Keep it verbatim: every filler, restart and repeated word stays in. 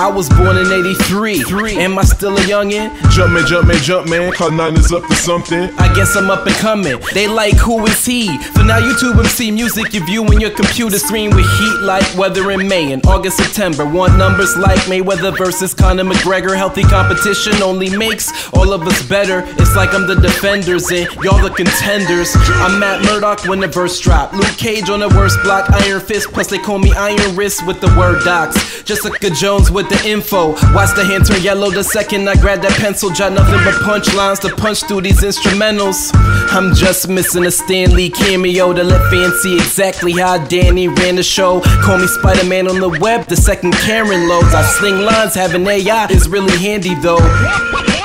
I was born in eighty-three. Am I still a youngin'? Jump man, jump man, jump man, cause nine is up to something. I guess I'm up and coming. They like, who is he? For now, YouTube M C music, you view in your computer screen with heat like weather in May and August, September. Want numbers like Mayweather versus Conor McGregor. Healthy competition only makes all of us better. It's like I'm the defenders and y'all the contenders. I'm Matt Murdock when the verse drop. Luke Cage on the worst block, Iron Fist. Plus they call me Iron Wrist with the word docs. Jessica Jones with the info. Watch the hand turn yellow the second I grab that pencil. Jot nothing but punchlines to punch through these instrumentals. I'm just missing a Stan Lee cameo to let fans see exactly how Danny ran the show. Call me Spider-Man on the web the second Karen loads. I sling lines, having A I is really handy though.